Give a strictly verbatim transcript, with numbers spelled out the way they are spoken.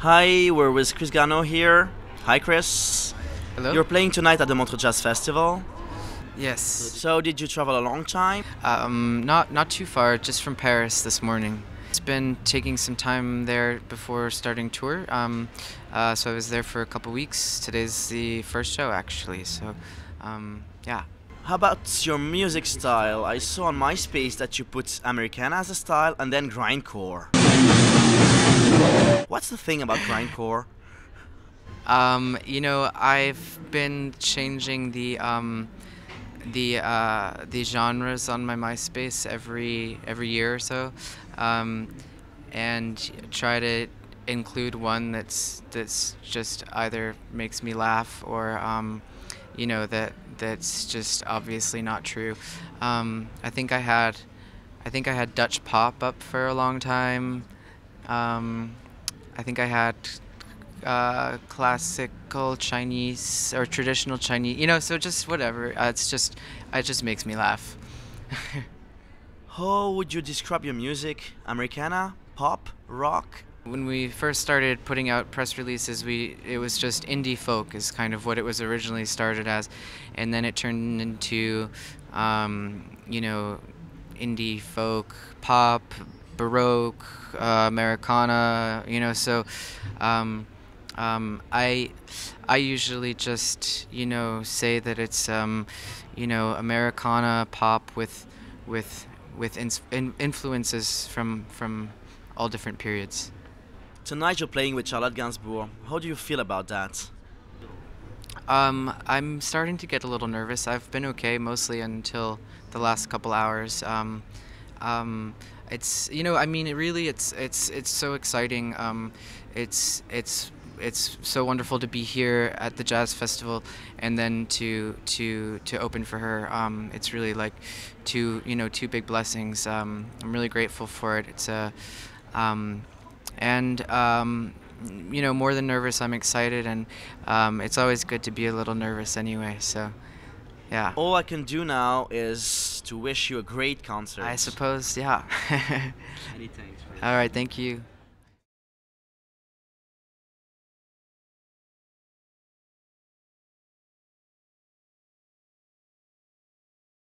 Hi, we're with Chris Garneau here. Hi, Chris. Hello? You're playing tonight at the Montreux Jazz Festival. Yes. So, did you travel a long time? Um, not not too far, just from Paris this morning. It's been taking some time there before starting tour. Um, uh, so I was there for a couple weeks. Today's the first show, actually. So, um, yeah. How about your music style? I saw on MySpace that you put Americana as a style and then grindcore. What's the thing about grindcore? Um, you know, I've been changing the um, the uh, the genres on my MySpace every every year or so, um, and try to include one that's that's just either makes me laugh or um, you know that that's just obviously not true. Um, I think I had I think I had Dutch pop up for a long time. Um, I think I had uh, classical Chinese or traditional Chinese, you know, so just whatever. Uh, it's just, it just makes me laugh. How would you describe your music? Americana? Pop? Rock? When we first started putting out press releases, we it was just indie folk is kind of what it was originally started as, and then it turned into, um, you know, indie folk, pop, Baroque, uh, Americana, you know, so um, um, I I usually just, you know, say that it's, um, you know, Americana pop with with with ins in influences from from all different periods. Tonight you're playing with Charlotte Gainsbourg. How do you feel about that? Um, I'm starting to get a little nervous. I've been okay mostly until the last couple hours. Um, um, it's you know I mean it really it's it's it's so exciting. Um, it's it's it's so wonderful to be here at the jazz festival and then to to to open for her. Um, it's really like two you know two big blessings. Um, I'm really grateful for it. It's a um, and um, you know, more than nervous, I'm excited, and um, it's always good to be a little nervous anyway, so yeah. All I can do now is to wish you a great concert. I suppose, yeah. Many thanks. All right, thank you.